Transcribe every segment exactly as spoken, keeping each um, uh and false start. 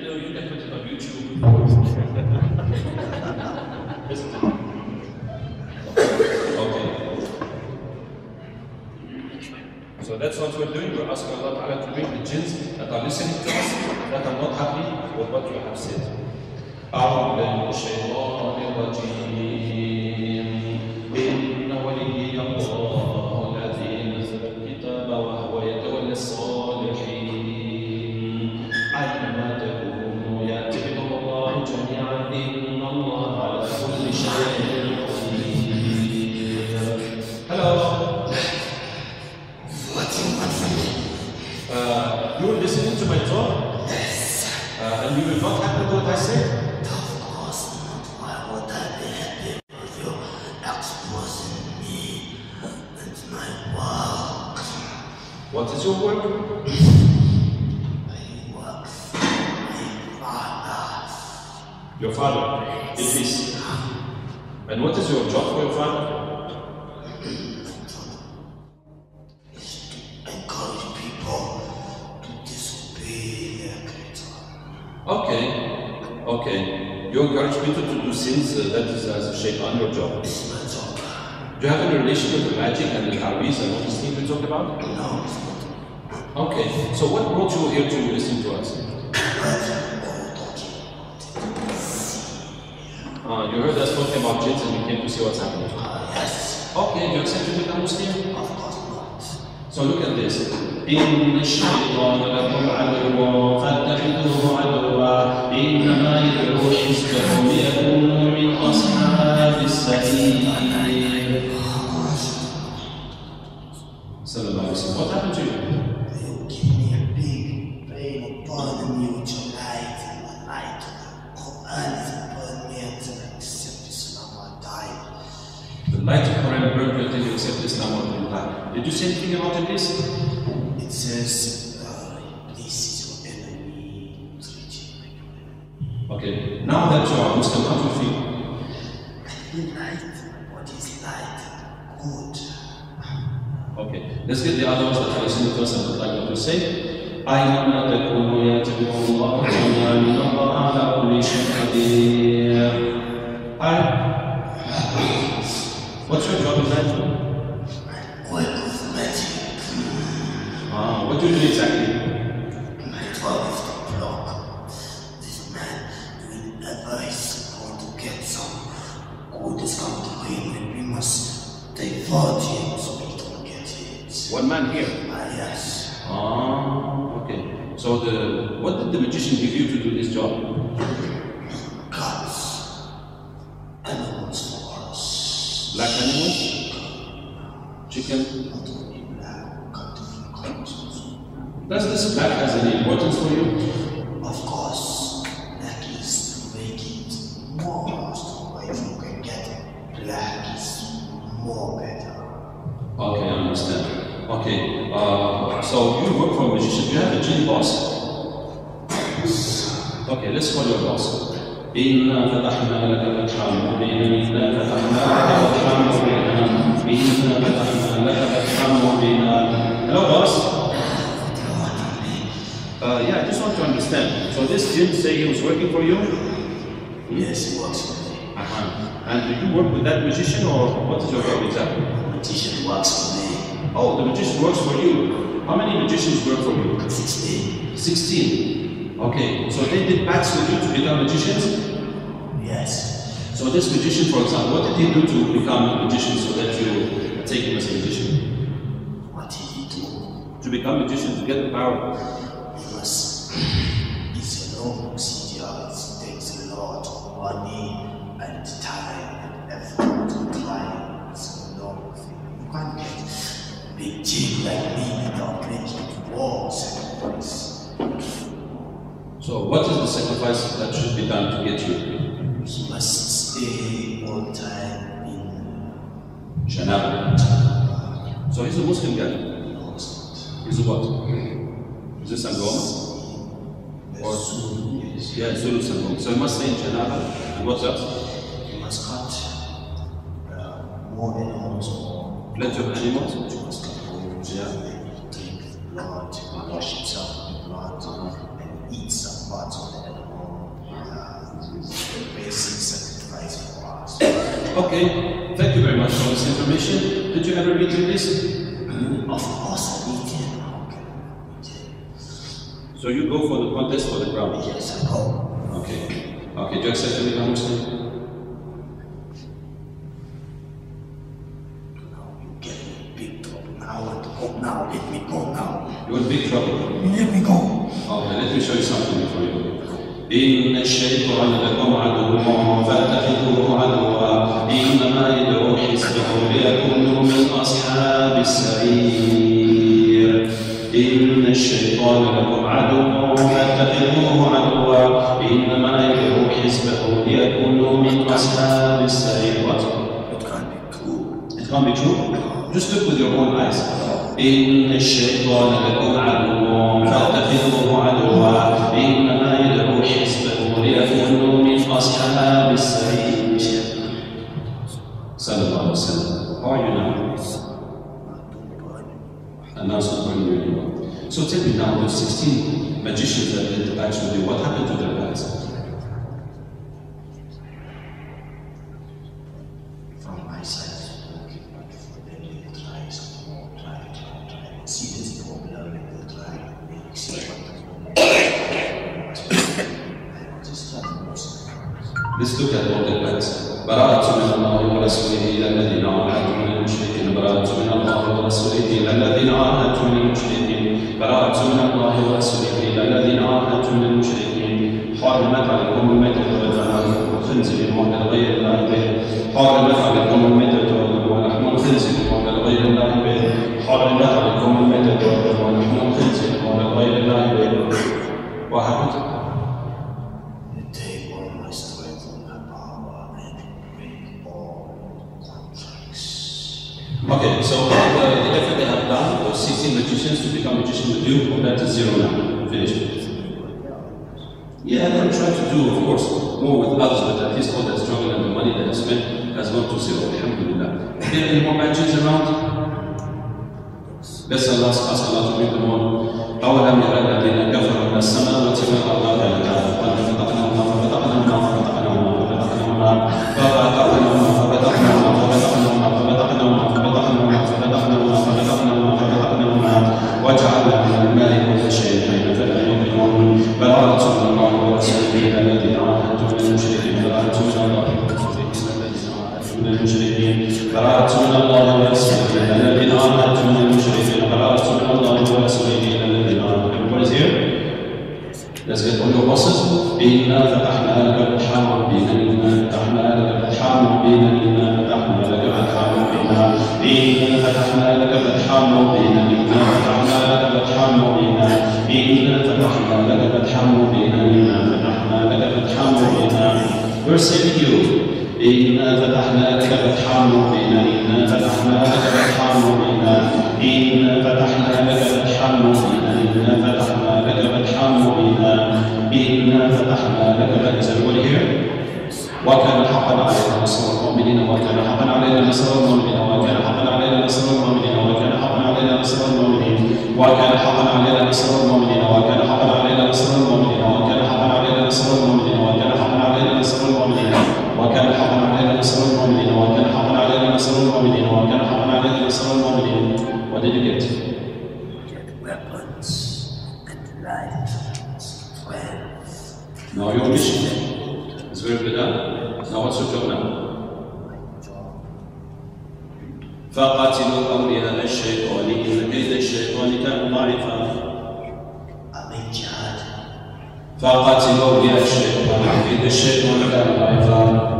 know, you can put it on YouTube. Isn't it? Okay. So that's what we're doing. We're asking Allah Ta'ala to bring the jinns that are listening to us, that are not happy with what you have said. أعوذ بالله من الشيطان الرجيم إن وليي الله الذي نزل الكتاب وهو يتولى الصالحين أينما تكونوا يأتي بكم الله جميعا إن الله على كل شيء قدير. Hello. Uh, you were listening to my talk? Yes. Uh, and you were not happy with what I said? What is your work? My work for my father. Your father, Idris. And what is your job for your father? Encourage people to disobey their creator. Okay, okay. You encourage people to do sins, uh, that is as a shaitan, your job. It's my job. Do you have any relation with the magic and the Harvis and all these things we talked about? No. Okay, so what brought you here to listen to us? Uh, you heard us talking about jinns and you came to see what's happening? Uh, yes. Okay, you accept to become Muslim? Of course not. So look at this. إن الشيطان لكم عدو فاتخذوه عدوا إنما يدعو حزبه ليكونوا من أصحاب السعير. صلى الله عليه وسلم. What happened to you? You give me a big pain of burden me with your light and my light. Quran is burn me until I accept Islam or die. The light of Quran burned you until you accept Islam or you die. Did you say anything about Iblis? It says, uh, this is your enemy. Okay, now that you are Muslim, how do you feel? I feel light. What is light? Good. Okay, let's get the other ones that are listening to us and would like them to say. أينما تكونوا يأتي بكم الله جميعا إن الله على كل شيء قدير. Hi. What's your job exactly? Work of magic. Ah, what do you do exactly? My job is to block this man whenever he's going to get some good is coming to him and we must divert him so he don't get it. One man here. Ah, yes. Ah, okay. So the what did the magician give you to do this job? Cats. Animals for us. Black animals? Chicken? Not only black, got different colors also. Does this black has any importance for you? Of course, black is to make it more so if you can get it. Black is more better. Okay, I understand. Okay, uh, so you work for a magician. Do you have a jinn boss? Okay, let's call your boss. إنا فتحنا لك فتحا مبينا إنا فتحنا لك فتحا مبينا إنا فتحنا لك فتحا مبينا. Hello, boss. Uh, yeah, I just want to understand. So this jinn say he was working for you? Hmm? Yes, he works for me. Uh-huh. And do you work with that magician or what is your job exactly? The magician works for me. Oh, the magician works for you. How many magicians work for you? Sixteen. Sixteen. Okay, so they did pacts with you to become magicians? Yes. So this magician, for example, what did he do to become a magician so that you take him as a magician? What did he do? To become a magician, to get the power? He must. It's a long procedure. It takes a lot of money and time and effort to try. It's a long thing. You can't get a big jig like me without breaking walls and things. So what is the sacrifice that should be done to get you? He must stay all time in Janaba. So he's a Muslim guy. No, it's not. He's a what? Is this Sangoma? Or yeah, Zulu Sangoma. So he must stay in Janaba. And what's else? You must cut uh, more animals or Plenty of animals? you must cut bones, Yeah. drink blood, wash himself in blood, and eat some parts of the animal. Okay, thank you very much for this information. Did you ever read your list? Of course I did. Okay. So you go for the contest for the crown? Yes, I go. Okay. Okay, do you accept to become Muslim? Now you get in big trouble. Now I want to go now. Let me go now. You're in big trouble. Let me go. Okay, let me show you something before you go. إن الشيطان لكم عدو فاتخذوه عدوا إنما يدعو حزبه ليكونوا من أصحاب السعير إن الشيطان لكم عدو فاتخذوه عدوا إنما يدعو حزبه ليكونوا من أصحاب السعير. What? It can't be true. It can't be true? Just look with your own eyes. إن الشيطان لكم عدو فاتخذوه عدوا إنما يدعو حزبه ليكونوا من أصحاب السعير. صلى الله عليه وسلم. How are you now? And now it's going really well. So tell me now, those sixteen magicians that did the pacts with you, what happened to their pacts? From my side, okay, but for them they try some more, try, try, try. See this problem, they try, they see what the problem is. Just try to know something. Let's look at all the pacts. براءة من الله ورسوله إلى الذين عاهدتم من المشركين براءة من الله ورسوله إلى الذين عاهدتم من المشركين براءة من الله ورسوله إلى الذين عاهدتم من المشركين حرمت عليكم الميتة والدم والخنزير وما غير الله به حرمت عليكم الميتة والدم ولحم الخنزير وما غير الله به حرمت عليكم الميتة والدم ولحم الخنزير وما غير الله به. What happened? They take all my strength and my power and break all contracts. Okay, so uh, the effort they have done was sixteen magicians to become magicians with you, compared to zero now. Finished. Yeah, they're trying to do, of course, more with others, but at least all that struggle and the money that is spent has gone to zero. Alhamdulillah. Are there any more magicians around? Let's Allah, ask Allah to bring them on. أولم يرى الذين كفروا أن السماوات والأرض كانتا ففتقناهما ففتقناهما ففتقناهما ففتقناهما ففتقناهما ففتقناهما ففتقناهما ففتقناهما ففتقناهما ففتقناهما ففتقناهما ففتقناهما وجعلنا من الماء كل شيء حي فلا يؤمنون براءة من الله ورسوله إلى الذين عاهدتم من المشركين براءة من الله ورسوله إلى الذين عاهدتم من المشركين براءة من الله ورسوله إلى الذين عاهدتم من المشركين براءة من الله ورسوله إلى الذين عاهدتم. Everybody is here? Let's get on your bosses. إنا فتحنا لك فتحا مبينا إنا فتحنا لك فتحا مبينا إنا فتحنا لك فتحا مبينا إنا فتحنا لك فتحا مبينا إنا فتحنا لك فتحا مبينا إنا فتحنا لك فتحا مبينا إنا فتحنا لك فتحا مبينا. Verse seventy-two. إنا فتحنا لك فتحا مبينا إنا فتحنا لك فتحا مبينا إنا فتحنا لك فتحا مبينا إنا فتحنا لك فتحا مبينا إنا فتحنا لك فتحا مبينا. وكان حقا علينا نصر المؤمنين وكان حقا علينا نصر المؤمنين وكان حقا علينا نصر المؤمنين وكان حقا علينا نصر المؤمنين وكان حقا علينا نصر المؤمنين وكان حقا علينا نصر المؤمنين وكان حقا علينا نصر المؤمنين وكان حقا علينا نصر المؤمنين وكان حقا علينا نصر المؤمنين وكان حقا علينا نصر المؤمنين وكان حقا علينا نصر المؤمنين. What did you get? Get weapons and light, strength. Now your mission is very good. Huh? Now what's your job now? فقاتلوا أولياء الشيطان إن كيد الشيطان كان ضعيفا. أمين جهاد. فقاتلوا أولياء الشيطان إن كيد الشيطان كان ضعيفا.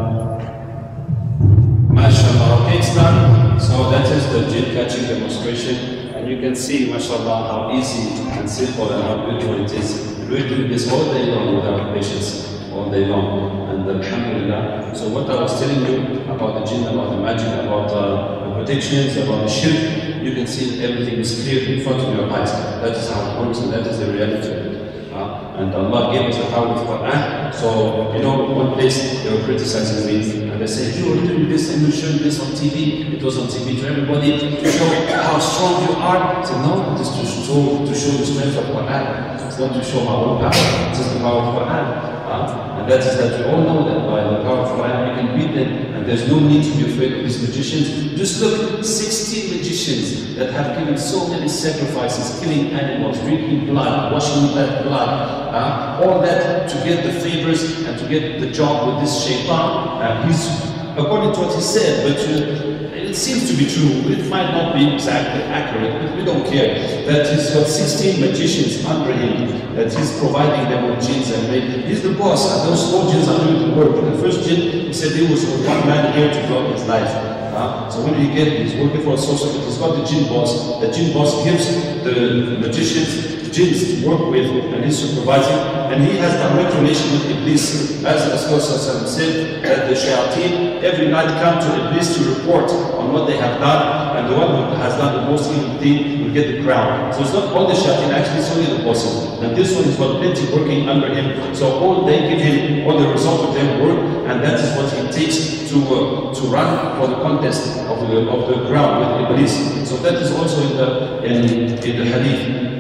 MashaAllah. Okay, it's done. So that is the jinn catching demonstration, and you can see, MashaAllah, how easy and simple and how beautiful it is. We're doing this all day long with our patients, all day long, and Alhamdulillah. So what I was telling you about the jinn, about the magic, about uh, the protections, about the shirk, you can see that everything is clear in front of your eyes. That is how it works, and that is the reality of it. Uh, and Allah gave us the power of Quran. So, you know, one place they were criticizing me, and they said, you are doing this and you're showing this on T V. It was on T V to everybody to show how strong you are. I said, no, it is to show, to show the strength of Quran. It's not to show our own power, it is the power of Quran. Uh, and that is that we all know that by the power of Quran, we can beat them and and there's no need to be afraid of these magicians. Just look, sixteen magicians that have given so many sacrifices, killing animals, drinking blood, washing that blood, uh, all that to get the favors and to get the job with this shaitan. Uh, he's, according to what he said, but uh, it seems to be true. It might not be exactly accurate, but we don't care. That he's got sixteen magicians under him, that he's providing them with jinns, and they, he's the boss, and those four jinns are doing the work. The first jinn, he said he was one man here to develop his life. Uh, so when he get, he's working for a sorcerer, he's got the jinn boss. The jinn boss gives the magicians jinns to work with, and he's supervising, and he has direct relation with Iblis. As Rasulullah said, that the shayateen every night come to Iblis to report on what they have done, and the one who has done the most evil thing will get the crown. So it's not all the shayateen, actually it's only the bosses. And this one is got plenty working under him, so all they give him all the result of their work, and that is what he takes to uh, to run for the contest of the of the ground with Iblis. So that is also in the in, in the hadith.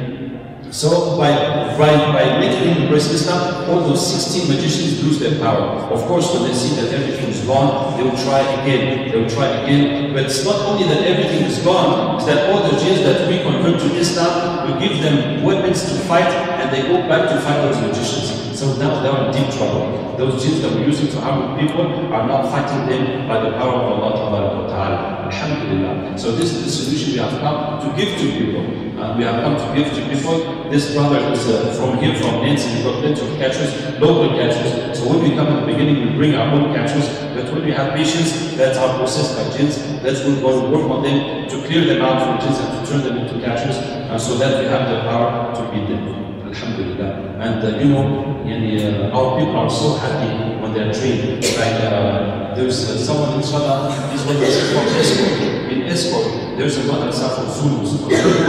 So by, by, by making him embrace Islam, all those sixteen magicians lose their power. Of course, when they see that everything is gone, they will try again, they will try again. But it's not only that everything is gone, it's that all the jinns that we convert to Islam, we give them weapons to fight, and they go back to fight those magicians. So now they are in deep trouble. Those jinns that we're using to harm people are now fighting them by the power of Allah Ta'ala. Alhamdulillah. So this is the solution we have come to give to people. Uh, we have come to give to people. This brother is uh, from here, from Nancy. We've got plenty of catchers, local catchers. So when we come in the beginning, we bring our own catchers. But when we have patients that are possessed by jinns, that's when we work on them to clear them out from jinns and to turn them into catchers, uh, so that we have the power to beat them. Alhamdulillah. And uh, you know, yani, uh, our people are so happy when they are trained. Like uh, there's uh, someone in Salah, this one is from Escort. In Escort, there's a madrasa for Zulus,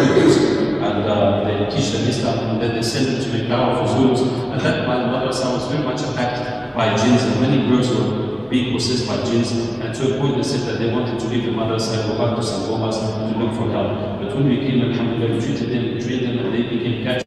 and uh, they teach them Islam, and then they send them to the Dawah for Zulus. And that madrasa was very much attacked by jinns, and many girls were being possessed by jinns, and to a point they said that they wanted to leave the madrasa and go back to Sangomas to look for help. But when we came, alhamdulillah, we treated them, we trained them, and they became catchers.